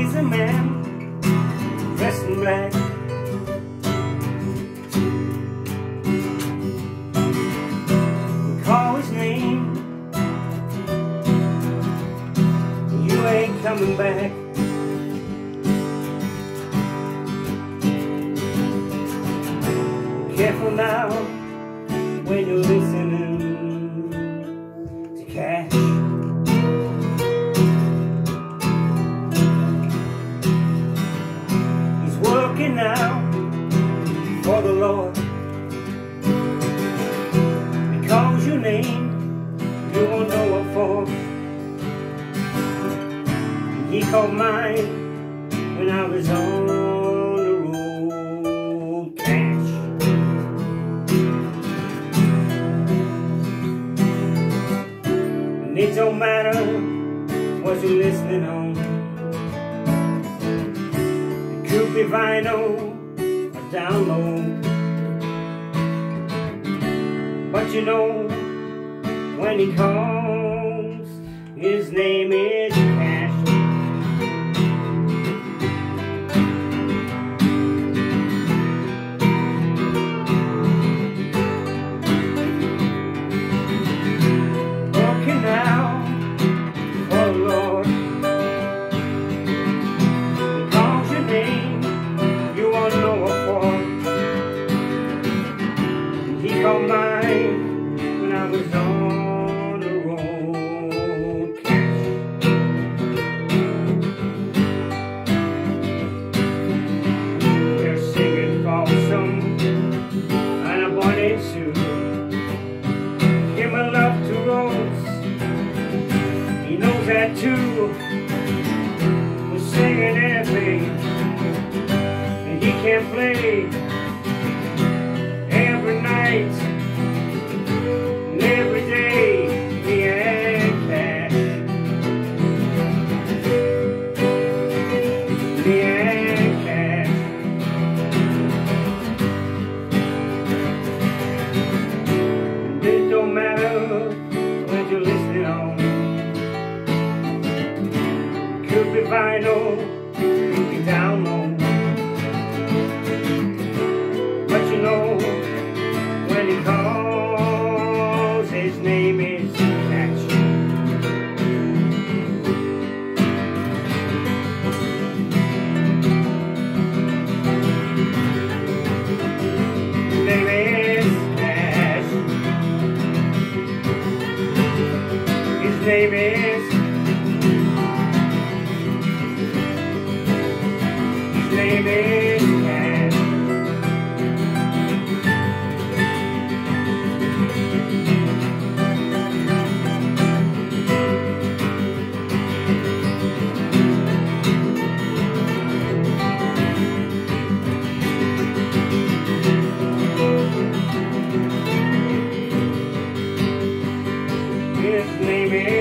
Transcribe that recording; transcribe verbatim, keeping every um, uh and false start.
He's a man dressed in black. We call his name, you ain't coming back. Careful now when you're listening to Cash. He's working now for the Lord. He calls your name, you won't know what for. He called mine when I was on the road. Cash. And it don't matter what you're listening on. It could be vinyl or download. But you know, when he calls, his name is Cash. Called mine when I was on the road. Cash. They're singing Folsom and a bonnet suit. Give my love to Rose, he knows that too. We're singing anything and he can't play. Every night and every day, me and Cash. Me and Cash. And it don't matter what you're listening on. Could be vinyl, could be download. But you know, when he calls, his name is Cash. His name is Cash. His name is. His name is Cash. His name is